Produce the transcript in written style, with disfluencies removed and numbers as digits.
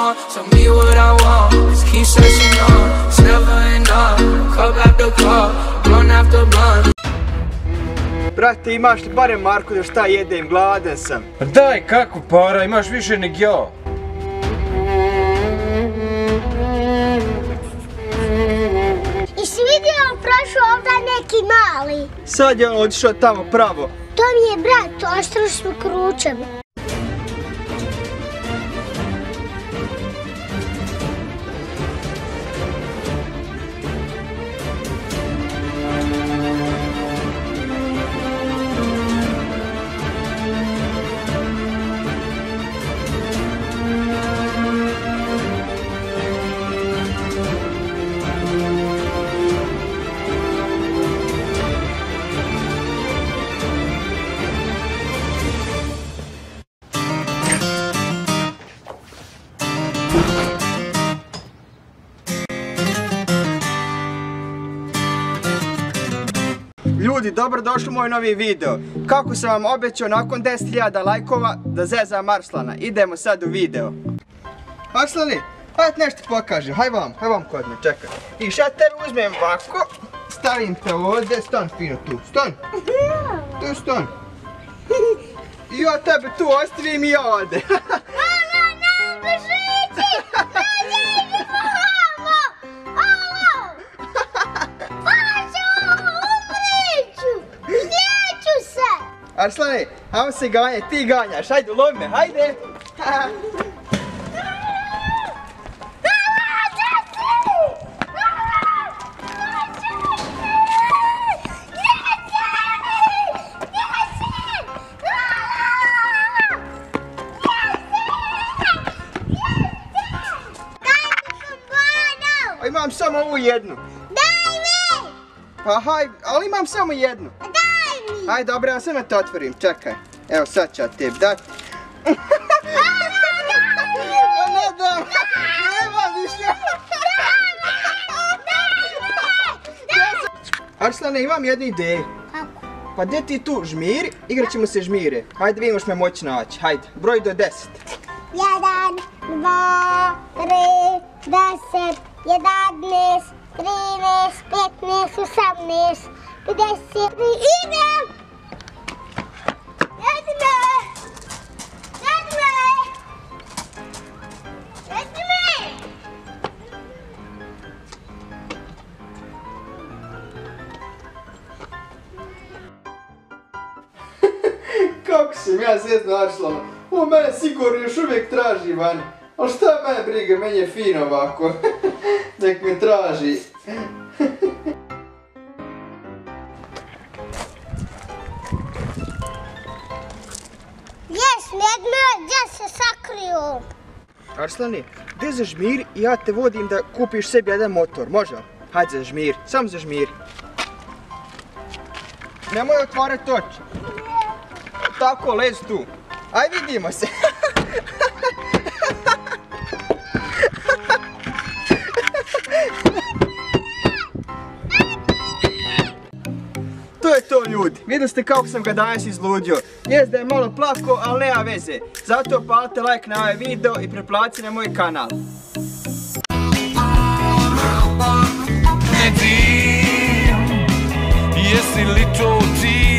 want. Tell me what I want, just keep searching on. It's never enough, cup after cup, blunt after blunt. Brate, imaš li barem Marku da šta jedem, gladan sam. Pa daj, kako para, imaš više nek ja. I si vidio prošao ovdje neki mali? Sad je on otišao tamo pravo. To mi je brat, oštro smo kručem. Ljudi, dobrodošli u moj novi video. Kako sam vam obećao, nakon 10.000 lajkova da zezam Arslana. Idemo sad u video. Arslani, hajde nešto pokažem. Haj vam kod me, čekaj. I šta tebe uzmem ovako, stavim te ovdje, stan fino tu, stan. Tu stan. I ja tebe tu ostavim i ja ovdje. Arslane, ajmo se ganje, ti ganjaš, hajde lovi me, hajde! Imam samo ovu jednu. Daj mi! Pa hajde, ali imam samo jednu. Ajde, dobro, ja sam te otvorim, čekaj. Evo, sad ću ja tebi dati. Ne dam, nema više. Arslane, imam jednu ideju. Kako? Pa gdje ti tu žmiri, igrat ćemo se žmire. Hajde, vi možeš me moći naći, hajde, broj do 10. 1, 2, 3, 10, 11, 13, 15, 18, 50, idem! Kako sam ja zezno Arslana, on mene sigurno još uvijek traži van. Ali šta mene briga, meni je fino ovako. Nek me traži. Jes, Medmeo, gdje se sakrio? Arslani, gdje za žmir i ja te vodim da kupiš sebi jedan motor, može? Hajde za žmir, sam za žmir. Nemoj otvarati oči. Tako, lez tu. Aj, vidimo se. To je to, ljudi. Vidjeli ste kako sam ga danas izludio. Jest da je malo plako, ali nema veze. Zato palite like na ovaj video i preplatite na moj kanal. Jesi li to ti?